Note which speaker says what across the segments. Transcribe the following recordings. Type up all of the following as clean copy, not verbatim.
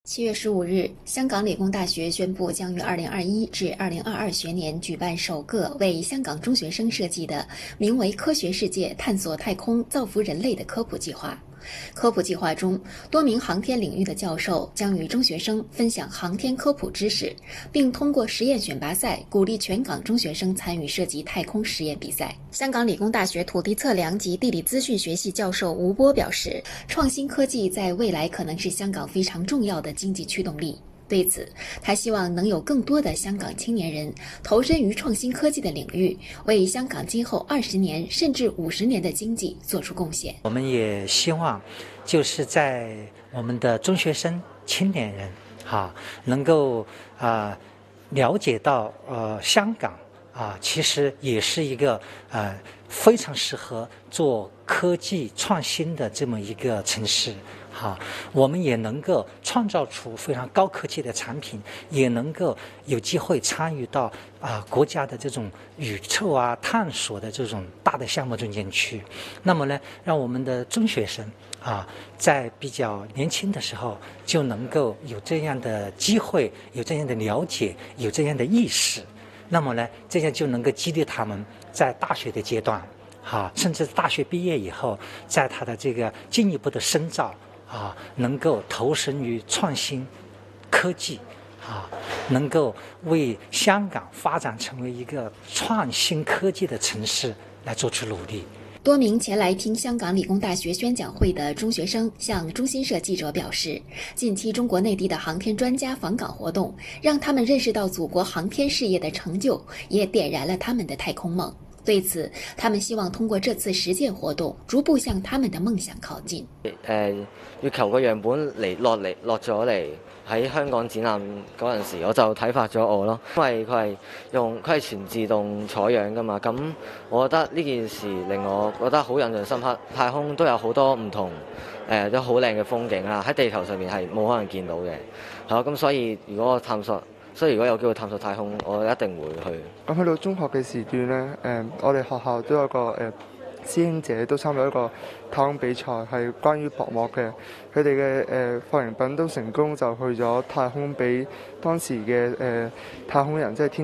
Speaker 1: 7月15日，香港理工大学宣布将于2021至2022学年举办首个为香港中学生设计的名为"科学世界：探索太空，造福人类"的科普计划。科普计划中，多名航天领域的教授将与中学生分享航天科普知识，并通过实验选拔赛鼓励全港中学生参与涉及太空实验比赛。香港理工大学土地测量及地理资讯学系教授吴波表示，创新科技在未来可能是香港非常重要的经济驱动力。对此，他希望能有更多的香港青年人投身于创新科技的领域，为香港今后20年甚至50年的经济做出贡献。
Speaker 2: 我们也希望，就是在我们的中学生、青年人，能够了解到香港其实也是一个非常适合做科技创新的这么一个城市。我们也能够创造出非常高科技的产品，也能够有机会参与到国家的这种宇宙探索的这种大的项目中间去。那么呢，让我们的中学生在比较年轻的时候就能够有这样的机会，有这样的了解，有这样的意识。那么呢，这样就能够激励他们在大学的阶段甚至大学毕业以后，在他的这个进一步的深造能够投身于创新科技能够为香港发展成为一个创新科技的城市来做出努力。
Speaker 1: 多名前来听香港理工大学宣讲会的中学生向中新社记者表示，近期中国内地的航天专家访港活动让他们认识到祖国航天事业的成就，也點燃了他们的太空梦。对此，他們希望通過這次實踐活動，逐步向他們的夢想靠近。
Speaker 3: 月球個樣本落咗嚟喺香港展覽嗰陣時，我就啟發咗我咯，因為佢係全自動採樣噶嘛。咁我覺得呢件事令我覺得好印象深刻。太空都有好多唔同都好靚嘅風景啦，喺地球上面係冇可能見到嘅。係咯，咁所以如果有機會探索太空，我一定會去。
Speaker 4: 咁去到中學嘅時段呢，我哋學校都有個師兄姐都參與一個太空比賽，係關於薄膜嘅。佢哋嘅發明品都成功就去咗太空，俾當時嘅太空人，即係天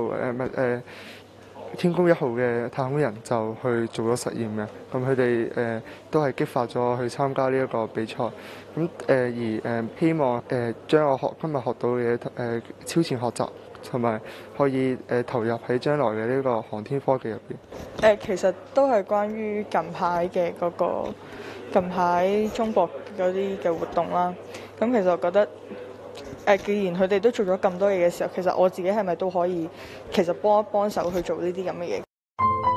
Speaker 4: 宮1號嘅太空人就去做咗實驗嘅。咁佢哋都係激發咗我去參加呢一個比賽。咁希望將我今日學到嘅嘢超前學習，同埋可以投入喺將來嘅呢個航天科技入邊。
Speaker 5: 其實都係關於近排中國嗰啲嘅活動啦。咁其實我覺得既然佢哋都做咗咁多嘢嘅時候，其實我自己係咪都可以其實幫一幫手去做呢啲咁嘅嘢？